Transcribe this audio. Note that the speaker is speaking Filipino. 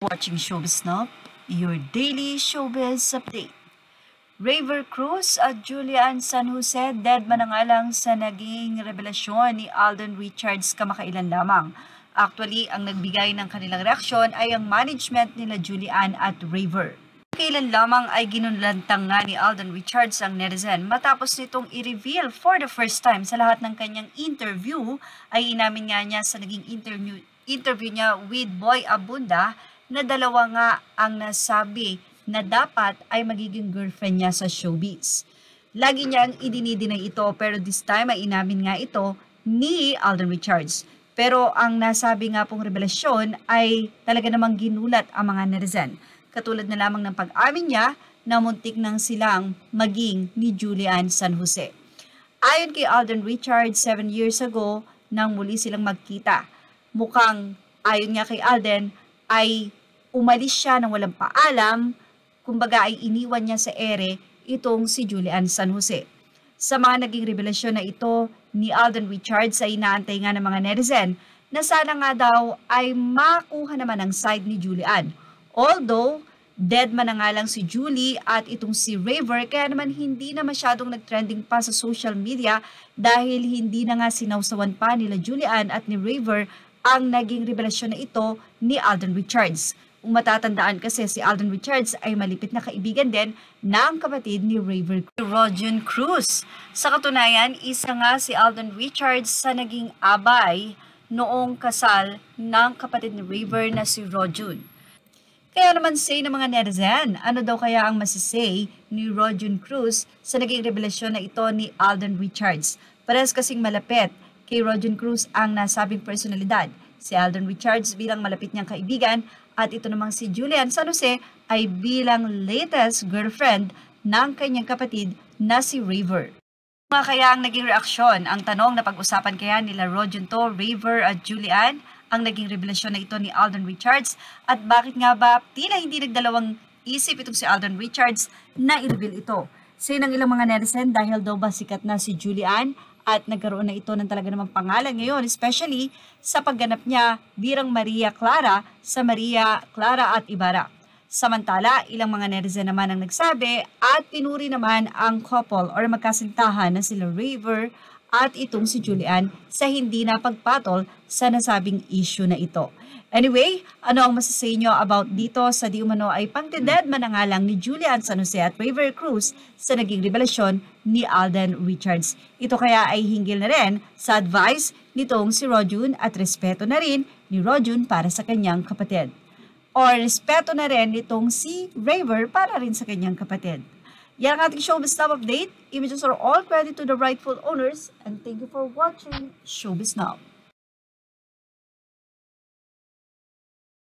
Watching Showbiz Now, your daily showbiz update. Rayver, Cruz at Julian San Jose, Deadma na nga lang sa naging rebelasyon ni Alden Richards kamakailan lamang. Actually, ang nagbigay ng kanilang reaksyon ay ang management nila Julian at Rayver. Kailan lamang ay ginulantang nga ni Alden Richards ang netizen matapos nitong i-reveal for the first time sa lahat ng kanyang interview ay inamin nga niya sa naging interview niya with Boy Abunda na dalawa nga ang nasabi na dapat ay magiging girlfriend niya sa showbiz. Lagi niyang idinidinay ito pero this time ay inamin nga ito ni Alden Richards. Pero ang nasabi nga pong revelasyon ay talaga namang ginulat ang mga netizen. Katulad na lamang ng pag-amin niya na muntik nang silang maging ni Julian San Jose. Ayon kay Alden Richards, 7 years ago nang muli silang magkita. Mukhang ayon nga kay Alden ay umalis siya nang walang paalam, kumbaga ay iniwan niya sa ere itong si Julian San Jose. Sa mga naging revelasyon na ito ni Alden Richards ay inaantay nga ng mga netizen na sana nga daw ay makuha naman ang side ni Julian. Although, Deadma na nga lang si Julie at itong si Rayver kaya naman hindi na masyadong nagtrending pa sa social media dahil hindi na nga sinawsawan pa nila Julian at ni Rayver ang naging revelasyon na ito ni Alden Richards. Kung matatandaan kasi si Alden Richards ay malipit na kaibigan din ng kapatid ni Rayver, Rodjun Cruz. Sa katunayan, isa nga si Alden Richards sa naging abay noong kasal ng kapatid ni Rayver na si Rodjun. Kaya naman say ng mga netizen, ano daw kaya ang masisay ni Rodjun Cruz sa naging revelasyon na ito ni Alden Richards? Parehas kasing malapit kay Rodjun Cruz ang nasabing personalidad. Si Alden Richards bilang malapit niyang kaibigan at ito namang si Julian San Jose ay bilang latest girlfriend ng kanyang kapatid na si Rayver. Mga kaya ang naging reaksyon, ang tanong na pag-usapan kaya nila Rodjun to, Rayver at Julian, ang naging revelasyon na ito ni Alden Richards at bakit nga ba tila hindi nagdalawang isip itong si Alden Richards na i-reveal ito. Say ng ilang mga netizen dahil daw ba sikat na si Julian at nagkaroon na ito ng talaga namang pangalan ngayon, especially sa pagganap niya bilang Maria Clara sa Maria Clara at Ibarra. Samantala, ilang mga netizen naman ang nagsabi at pinuri naman ang couple or magkasintahan na sila Rayver at itong si Julian sa hindi na pagpatol sa nasabing issue na ito. Anyway, ano ang masasay nyo about dito sa di umano ay pagdededma na nga lang ni Julian San Jose at Rayver Cruz sa naging revelasyon ni Alden Richards. Ito kaya ay hinggil na rin sa advice nitong si Rodjun at respeto na rin ni Rodjun para sa kanyang kapatid. Or respeto na rin nitong si Rayver para rin sa kanyang kapatid. Yan ang ating Showbiz Now update. Images are all credit to the rightful owners and thank you for watching Showbiz Now.